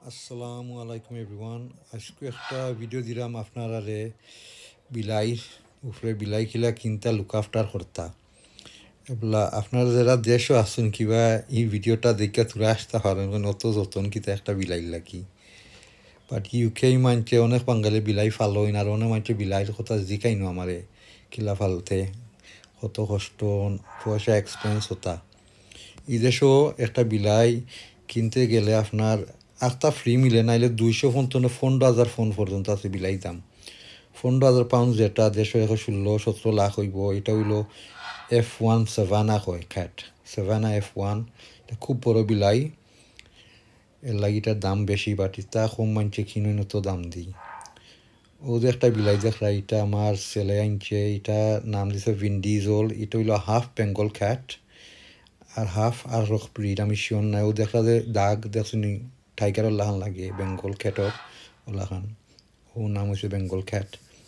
আসসালামু আলাইকুম এভরিওয়ান। আজকে একটা ভিডিও দিলাম আপনারা বিলাই উপরে বিলাই খিলা কিনতা লুক আফটার করতা এগুলা আপনারা যারা দেশও আসুন কিবা এই ভিডিওটা দেখে তুলে আসতে পারেন অত যতন কিতা একটা বিলাই লাগি বাট ইউকে মানছে অনেক বাঙালি বিলাই ফালোইন আর অনেক মানছে বিলাইয়ের কথা জিকাইনো আমারে কিলা ফালতে কত কষ্ট পয়সা এক্সপেন্স হতা এই দেশও একটা বিলাই কিনতে গেলে আপনার একটা ফ্রি মিলে নাইলে 200 ফোন 15,000 ফোন পর্যন্ত আছে বিলাই দাম 15,000 পাউন্ড যেটা 116-17 লাখ হইব এটা হইল F1 সেভানা হয় খ্যাট সেভানা F1 এটা খুব বড় বিলাই এর লাগে এটার দাম বেশি বাট এটা কম মানছে কিনুন তো দাম দিই ও যে একটা বিলাই দেখরা এটা আমার ছেলে আনছে এটা নাম দিছে ভিন্ডিজল এটা হইল হাফ বেঙ্গল খ্যাট আর হাফ আর রক ব্রিড আমি শিওর নাই ও দেখলা যে দাগ দেখছনি টাইগারের লাহান লাগে বেঙ্গল খ্যাটর ওলাহান ও নাম হচ্ছে বেঙ্গল খ্যাট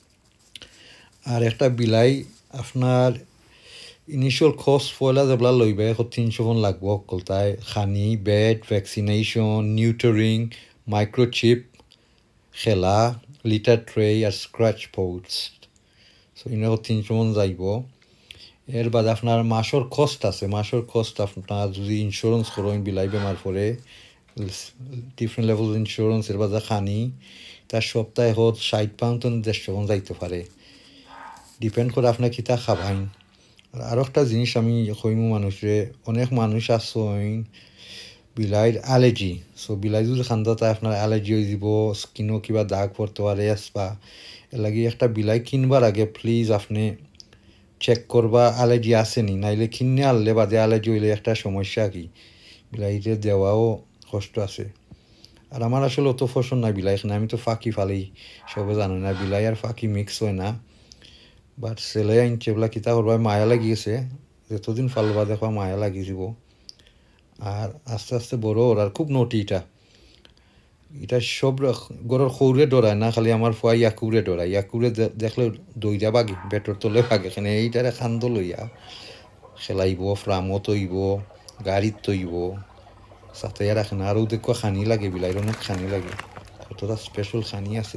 আর একটা বিলাই আপনার ইনিশিয়াল কস্ট পয়লা যেবলা লইবে 300 লাগবো অকল তাই খানি বেড ভ্যাকসিনেশন নিউটারিং মাইক্রোচিপ খেলা লিটার ট্রে আর স্ক্র্যাচ পোস্ট সো ইনে 300 যাইব এর বাদে আপনার মাসর কস্ট আছে মাসর কস্ট আপনার যদি ইন্স্যুরেন্স করেন বিলাই বেমার পরে ডিফারেন্ট লেভেল ইন্স্যুরেন্স এর বাদে খানি তার সপ্তাহে 60 পাউন্ড 150 যাইতে পারে ডিপেন্ড করে আপনার কিতা খাবাইন আর একটা জিনিস আমি কইমু মানুষে অনেক মানুষ আসইন বিলাইর অ্যালার্জি সো বিলাই যদি খান্দা তাই আপনার অ্যালার্জি হয়ে যাব স্কিনও কিবা দাগ পড়তে পারে বা এর লাগে একটা বিলাই কিনবার আগে প্লিজ আপনি চেক করবা অ্যালার্জি আসেনি নাইলে কিনে আনলে বাদে অ্যালার্জি হইলে একটা সমস্যা কি বিলাইতে দেওয়াও কষ্ট আছে আর আমার আসলে অত পছন্দ না বিলাই এখানে আমি তো ফাঁকি ফালি সবে জানো না বিলাই আর ফাঁকি মিক্স হয় না বাট ছেলে আনছে বলা কিতা করবা মায়া লাগিয়েছে যতদিন ফালবা দেখবা মায়া লাগিয়ে যাব আর আস্তে আস্তে বড় ওর আর খুব নটি এটা সব গরুর সৌরে ডরায় না খালি আমার ফুয়া ইয়াকুরে ডরায় ইয়াকুরে দেখলে দইরা বাগে বেটর তলে বাগে এখানে এইটারে খান্দ লইয়া খেলাইব ফ্রামও তৈব গাড়িত তৈব সাথে রাখে না আরও দেখো খানি লাগে বিলাইর অনেক খানি লাগে কতটা স্পেশাল খানি আছে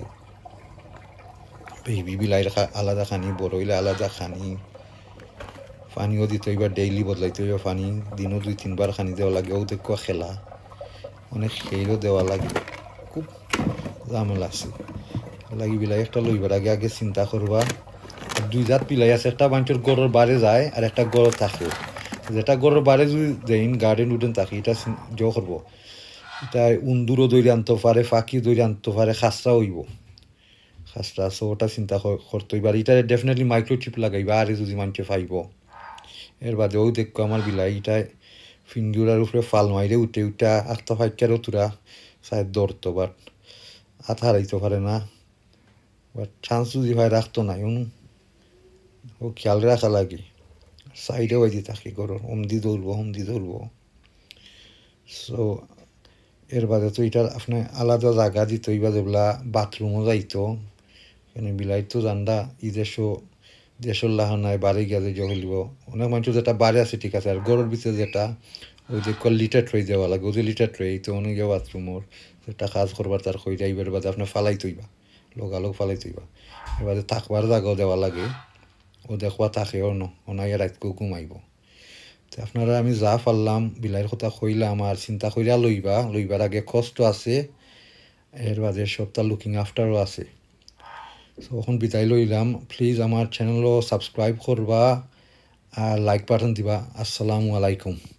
বেবি বিলাইর আলাদা খানি বড় হইলে আলাদা খানি পানিও দিতে হইবা ডেইলি বদলাইতে হইবা পানি দিনও 2-3 বার খানি দেওয়া লাগে ও দেখো খেলা অনেক খেয়েও দেওয়া লাগে খুব ঝামেলা আছে লাগি বিলাই একটা লইবার আগে আগে চিন্তা করবা দুই জাত বিলাই আছে একটা মানুষের গড়ের বারে যায় আর একটা গড় থাকে যেটা গড়ের বারে যদি দেন গার্ডেন উডেন থাকে এটা জো করবো এটা উন্দুরও দৈরে আনতে পারে ফাঁকি দৈরে আনতে পারে খাসরা হইব খাসরা সো ওটা চিন্তা করতে হইব আর এটা ডেফিনেটলি মাইক্রোচিপ লাগাইবা আর যদি মানুষে পাইব এর বাদেও দেখো আমার বিলাই এটাই ফিঙ্গুরার উপরে ফাল মাইরে উঠে উঠা আস্তা ফাইকারও তোরা সাহেব ধরতো বাট হাত হারাইতে পারে না বাট চান্স যদি হয় রাখতো নাই ও খেয়াল রাখা লাগে সাইডে বাইতে থাকি গরুর হমদি ধরবো সো এর বাদে তো এটার আপনার আলাদা জায়গা দিত এইবার যেগুলা বাথরুমও যাইতো এখানে বিলাই তো জানডা ই দেশের লাহানায় বাড়ি গেলে জগলিব অনেক মানুষ যেটা বাড়ি আছে ঠিক আছে আর গরুর ভিতরে যেটা ওই যে লিটার ট্রে দেওয়া লাগে ওই যে লিটার ট্রে তো অনেকে বাথরুমর সেটা কাজ করবার তার কই যাইবার বাদে আপনার ফালাই তৈবা লোক ফালাই তৈবা এবারে থাকবার জায়গাও দেওয়া লাগে ও দেখবা থাকেও ওনাই রাতকেও ঘুমাইব তো আপনারা আমি যা পারলাম বিলাইয়ের কথা কইলাম আর চিন্তা কইরা লইবার আগে কষ্ট আছে এর বাদে সপ্তাহ লুকিং আফটারও আছে সো এখন বিদায় লইলাম প্লিজ আমার চ্যানেলও সাবস্ক্রাইব করবা আর লাইক বাটন দিবা আসসালামু আলাইকুম